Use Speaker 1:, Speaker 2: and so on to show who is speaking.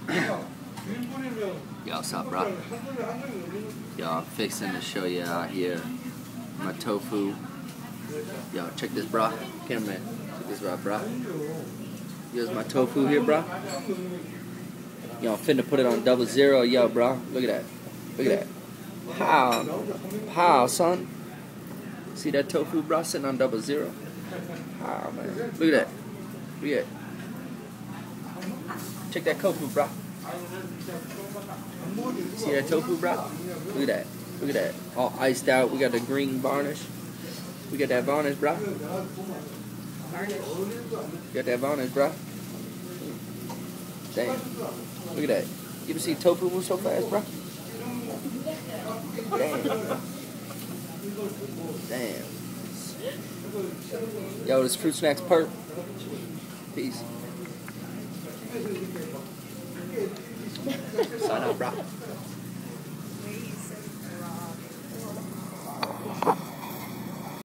Speaker 1: Yo, what's up, bro? Yo, I'm fixing to show you out here my tofu. Yo, check this, bro. Cameraman, check this out, bro. Here's my tofu here, bro. Yo, I'm finna put it on 00. Yo, bro, look at that. Look at that. How, son? See that tofu, bro, sitting on 00? How, man? Look at that. Look at that. Check that tofu, bro. See that tofu, bro? Look at that. Look at that. All iced out. We got the green varnish. We got that varnish, bro. Got that varnish, bro. Damn. Look at that. You ever see tofu move so fast, bro? Damn. Damn. Yo, this fruitsnax purp. Peace. Sign out, bro.